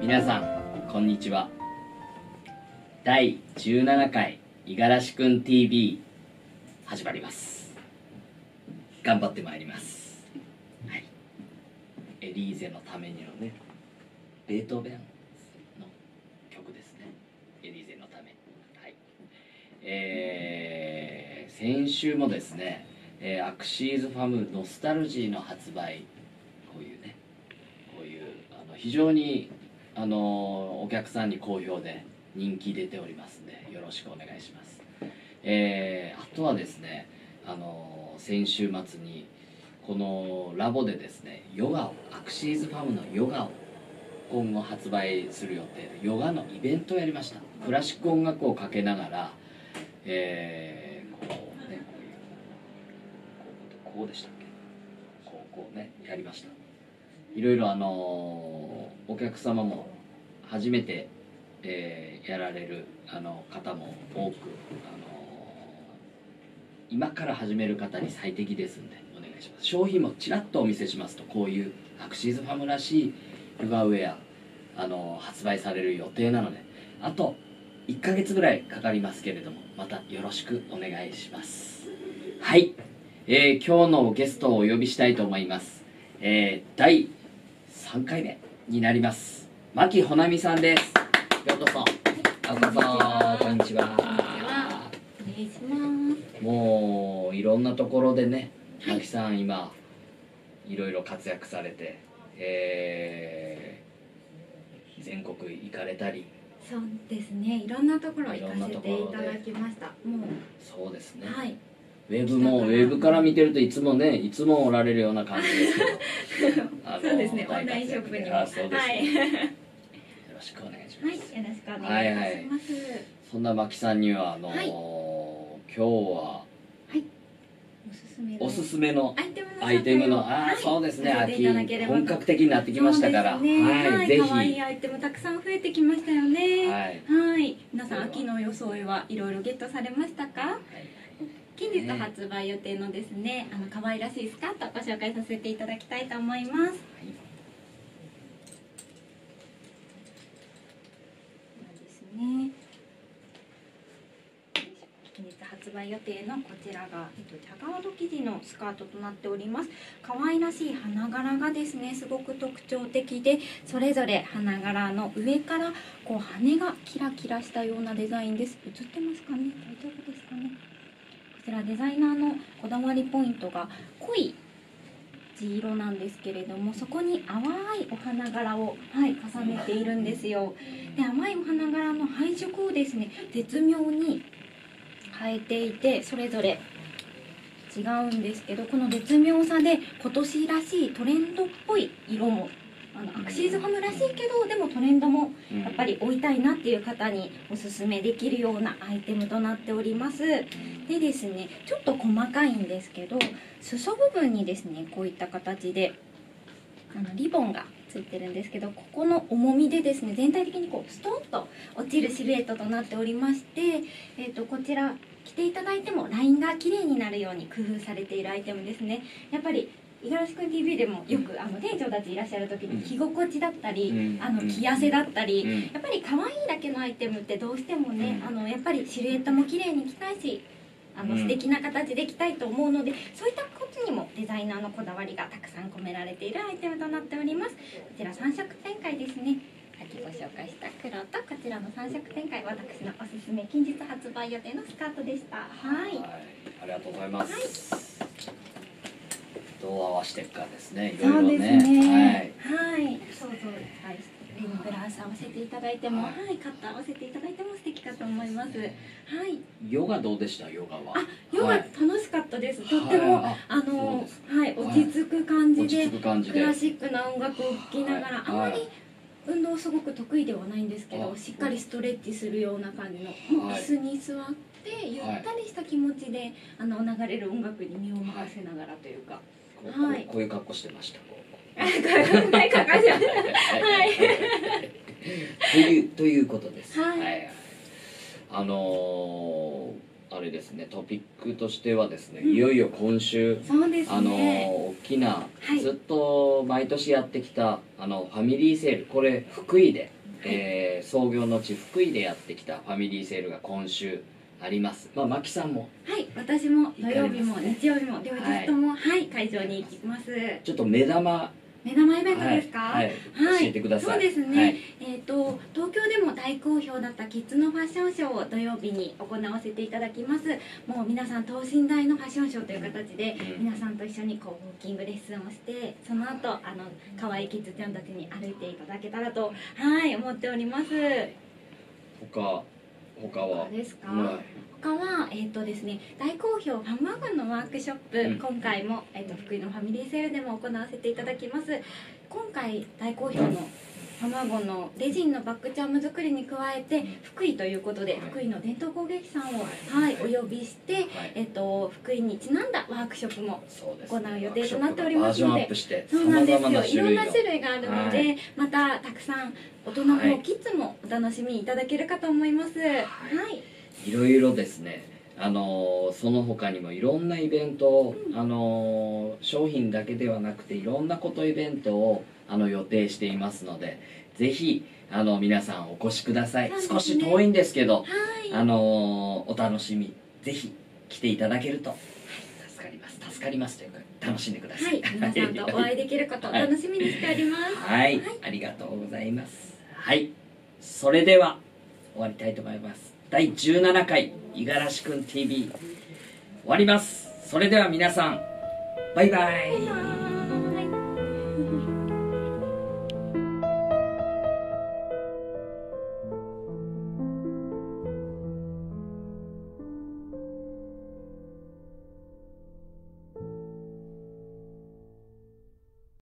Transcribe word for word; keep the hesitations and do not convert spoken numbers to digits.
皆さんこんにちは。だいじゅうななかい五十嵐くん ティーブイ 始まります。頑張ってまいります。はい、エリーゼのためにのね、ベートーベンの曲ですね。エリーゼのため。はい、えー、先週もですね、えー、アクシーズファムノスタルジーの発売、こういうね、こういうあの非常にあのお客さんに好評で人気出ておりますので、よろしくお願いします。えー、あとはですね、あの先週末にこのラボでですね、ヨガをアクシーズファムのヨガを今後発売する予定で、ヨガのイベントをやりました。クラシック音楽をかけながら、えー、こうね、こういうこうこうでしたっけ、こうこうねやりました。いろいろあのお客様も初めて、えー、やられるあの方も多く、あの今から始める方に最適ですんでお願いします。商品もちらっとお見せしますと、こういうアクシーズファムらしいヨガウェア、あの発売される予定なので、あといっかげつぐらいかかりますけれども、またよろしくお願いします。はい、えー、今日のゲストをお呼びしたいと思います。えー、だいさんかいめになります牧穂奈美さんです。ようこそ。ようこそ。こんにちは。 お願いします。 もういろんなところでね、牧さん今いろいろ活躍されて、えー、全国行かれたり。 そうですね、いろんなところ行かせていただきました。もうそうですね。 はい。 ウェブもウェブから見てるといつもね、いつもおられるような感じですけどそうですね、オンラインショップにも。 あ、そうですね、はい、よろしくお願いします。 はい、よろしくお願いします。はいはい、 そんな牧さんにはあのーはい、今日は、 はい、おすすめのおすすめのアイテムのアイテムの、あ、はい、そうですね、秋本格的になってきましたから、 ね、 はい、ぜひ可愛いアイテムたくさん増えてきましたよね。 はい、 はい、皆さん秋の装いはいろいろゲットされましたか？はい、近日発売予定のですね、あの可愛らしいスカートをご紹介させていただきたいと思います。はい、ですね。近日発売予定のこちらが、えっと、ジャガード生地のスカートとなっております。可愛らしい花柄がですね、すごく特徴的で、それぞれ花柄の上からこう羽がキラキラしたようなデザインです。映ってますかね？大丈夫ですかね？こちらデザイナーのこだわりポイントが濃い地色なんですけれども、そこに淡いお花柄を、はい、重ねているんですよ。で、淡いお花柄の配色をですね、絶妙に変えていて、それぞれ違うんですけど、この絶妙さで今年らしいトレンドっぽい色も、あのアクシーズファムらしいけどでもトレンドもやっぱり追いたいなっていう方におすすめできるようなアイテムとなっております。でですね、ちょっと細かいんですけど、裾部分にですね、こういった形であのリボンがついてるんですけど、ここの重みでですね、全体的にこうストンと落ちるシルエットとなっておりまして、えー、とこちら着ていただいてもラインが綺麗になるように工夫されているアイテムですね。やっぱり五十嵐くん ティーブイ でもよくあの店長たちいらっしゃる時に着心地だったり、うん、あの着痩せだったり、うん、やっぱり可愛いだけのアイテムってどうしてもね、うん、あのやっぱりシルエットも綺麗に着たいし、あの素敵な形で着たいと思うので、そういったことにもデザイナーのこだわりがたくさん込められているアイテムとなっております。こちらさん色展開ですね。さっきご紹介した黒とこちらのさん色展開、私のおすすめ近日発売予定のスカートでした。はい、はい、 ありがとうございます。はい、どう合わせていくかですね。いろいろね。そうですね。はい。はい。そうそう。はい。レインブラウス合わせていただいても、はい、はい、カット合わせていただいても素敵かと思います。はい。 ヨガどうでした？ヨガは。 あ、ヨガ楽しかったです。とっても、はい、あの、はい、落ち着く感じで、クラシックな音楽を聴きながら、あまり運動すごく得意ではないんですけど、しっかりストレッチするような感じの、もう椅子に座ってゆったりした気持ちで、あの流れる音楽に身を任せながらというか。 はい、こういう格好してました。 はい。 というということです。 はい。 はい、あのー、あれですね、トピックとしてはですね、うん、いよいよ今週、 そうですね、 あのー、大きな、はい、ずっと毎年やってきたあのファミリーセール、これ福井でえー創業の地福井でやってきたファミリーセールが今週あります。まあマキさんもはい、私も土曜日も行かれますね日曜日も両日とも、はい、会場に行きます。 ちょっと目玉、 目玉イベントですか？ はいはいはい、 教えてください。 そうですね。 はいえっ、と東京でも大好評だったキッズのファッションショーを土曜日に行わせていただきます。もう皆さん等身大のファッションショーという形で、 うん皆さんと一緒にこうウォーキングレッスンをして、その後あの可愛いキッズちゃんたちに歩いていただけたらとはい思っております。 他他はどうですか？ はい他は、えーとですね、大好評ファマグのワークショップ、 うん今回も、えー、と福井のファミリーセールでも行わせていただきます。今回大好評のファマゴのレジンのバッグチャーム作りに加えて福井ということで、 はい福井の伝統工芸士さんを、 ははいいお呼びして、 はいえー、と福井にちなんだワークショップもそうです行う予定となっておりますのでバージョンアップしてそうなんです様々 よ、いろんな種類のな種類があるので、 はいまたたくさん大人も、 はいキッズもお楽しみいただけるかと思います。はいいろいろですね、あのーその他にもいろんなイベントを、あのー商品だけではなくていろんなことイベントをあの予定していますので、ぜひあの皆さんお越しください。 そうですね少し遠いんですけど、 はいあのーお楽しみぜひ来ていただけると、はい、助かります助かりますというか楽しんでくださ。 はいい、皆さんとお会いできることを楽しみにしております。 はい、ありがとうございます。はい、それでは終わりたいと思います。だいじゅうななかい五十嵐くん ティーブイ 終わります。それでは皆さんバイバイ。 バイバイ